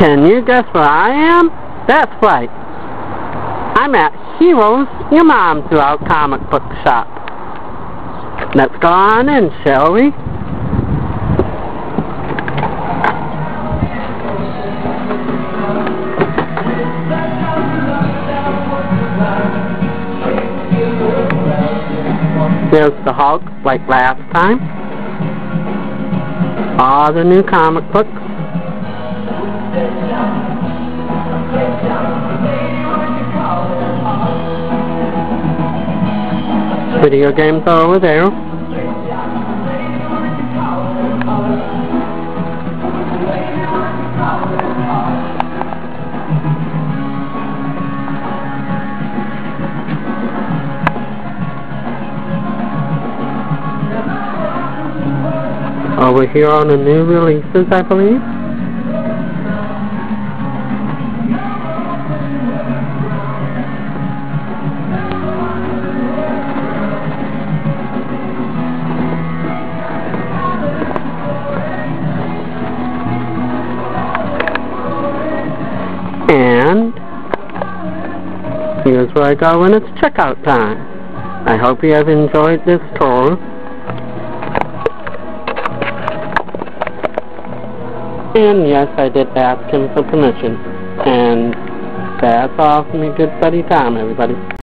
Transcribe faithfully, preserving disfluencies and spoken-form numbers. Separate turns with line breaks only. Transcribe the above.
Can you guess where I am? That's right. I'm at Heroes, your mom's out comic book shop. Let's go on in, shall we? There's the Hulk, like last time. All the new comic books. Video games are over there. Over here on the new releases, I believe. And here's where I go when it's checkout time. I hope you have enjoyed this tour. And yes, I did ask him for permission. And that's all from me, good buddy Tom, everybody.